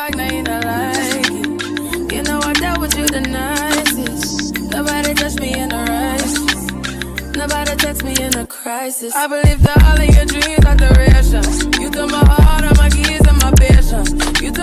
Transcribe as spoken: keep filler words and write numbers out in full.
like, now you not like it. You know I dealt with you the nicest. Nobody touched me in a rush. Nobody text me in a crisis. I believe that all of your dreams are the